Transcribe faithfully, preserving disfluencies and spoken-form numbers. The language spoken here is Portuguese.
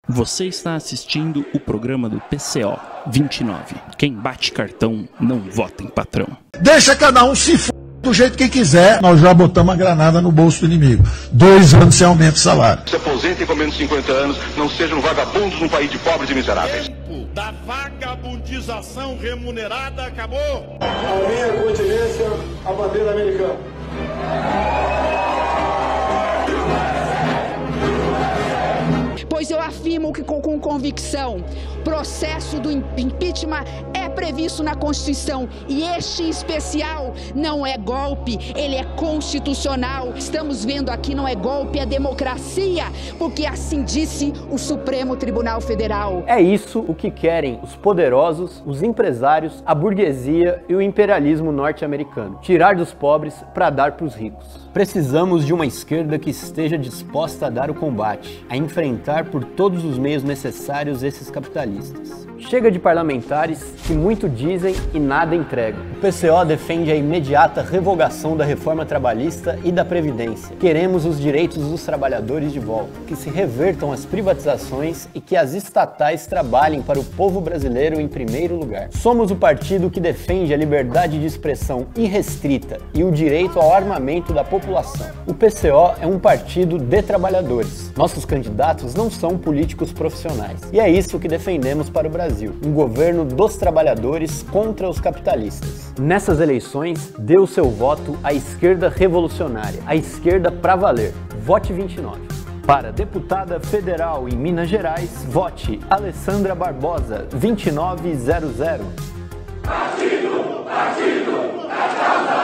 Você está assistindo o programa do P C O vinte e nove. Quem bate cartão não vota em patrão. Deixa cada um se f... do jeito que quiser. Nós já botamos a granada no bolso do inimigo. Dois anos sem aumento de salário. Se aposentem com menos de cinquenta anos, não sejam vagabundos num país de pobres e miseráveis. O tempo da vagabundização remunerada acabou. A minha continência, a bandeira americana. Pois eu afirmo que com, com convicção, o processo do impeachment é previsto na Constituição e este em especial não é golpe, ele é constitucional. Estamos vendo aqui não é golpe, é democracia, porque assim disse o Supremo Tribunal Federal. É isso o que querem os poderosos, os empresários, a burguesia e o imperialismo norte-americano. Tirar dos pobres para dar para os ricos. Precisamos de uma esquerda que esteja disposta a dar o combate, a enfrentar por todos os meios necessários esses capitalistas. Chega de parlamentares que muito dizem e nada entregam. O P C O defende a imediata revogação da reforma trabalhista e da Previdência. Queremos os direitos dos trabalhadores de volta, que se revertam as privatizações e que as estatais trabalhem para o povo brasileiro em primeiro lugar. Somos o partido que defende a liberdade de expressão irrestrita e o direito ao armamento da população. O P C O é um partido de trabalhadores. Nossos candidatos não são políticos profissionais. E é isso que defendemos para o Brasil. Um governo dos trabalhadores contra os capitalistas. Nessas eleições, dê o seu voto à esquerda revolucionária, à esquerda pra valer. Vote vinte e nove. Para deputada federal em Minas Gerais, vote Alessandra Barbosa, vinte e nove zero zero. Partido, partido, da causa